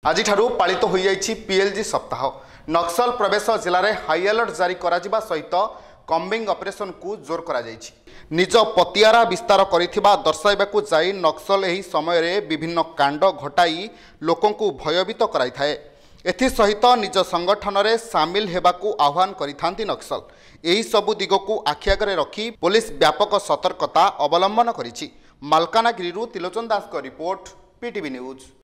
आज पालित हो पीएलजी सप्ताह। नक्सल प्रवेश जिले में हाई अलर्ट जारी करा सहित कम्बिंग ऑपरेशन को जोर करा जायछि। निज पतियारा विस्तार करिथिबा दर्शाइबाकू जाई नक्सल एही समय रे विभिन्न कांड घटाई लोकों को भयभीत कराई थाए। एथि सहित निज संगठन रे सामिल हेबाकू आह्वान करिथांती नक्सल। एही सबु दिगकू आखि आगरे रखी पुलिस व्यापक सतर्कता अवलंबन करिछि। मालकानगिरी तिलोचन दास को रिपोर्ट, पीटीवी न्यूज।